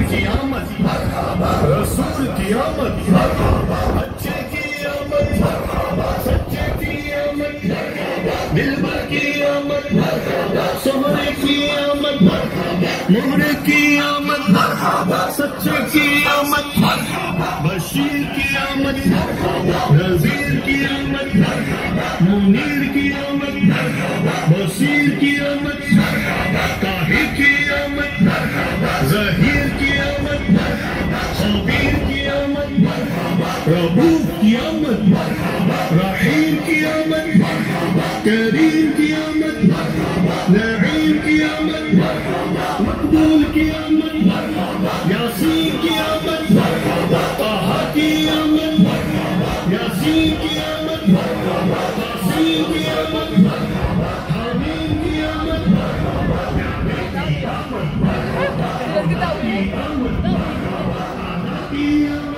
کی آمد رسول کی آمد اچھے کی آمد سچے کی آمد دلبر کی آمد سہرے کی آمد مہرے کی آمد سچے کی آمد بشیر کی آمد نذیر کی آمد منیر کی آمد بصیر کی آمد طاہر کی آمد ظہیر کی آمد خبیر کی آمد رؤوف کی آمد رحیم کی آمد کریم کی آمد نعیم کی آمد مقبول کی آمد یاسین کی آمد طہ کی آمد یاسین کی آمد تحسین کی آمد حمیم کی آمد کی آمد